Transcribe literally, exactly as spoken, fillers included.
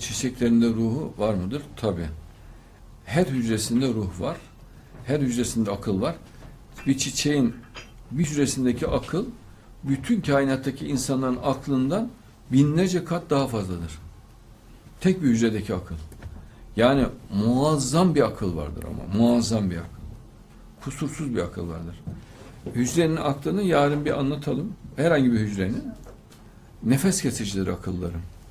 çiçeklerinde ruhu var mıdır? Tabii. Her hücresinde ruh var. Her hücresinde akıl var. Bir çiçeğin bir hücresindeki akıl bütün kainattaki insanların aklından binlerce kat daha fazladır. Tek bir hücredeki akıl. Yani muazzam bir akıl vardır ama. Muazzam bir akıl. Kusursuz bir akıl vardır. Hücrenin aklını yarın bir anlatalım. Herhangi bir hücrenin nefes kesicidir akılları.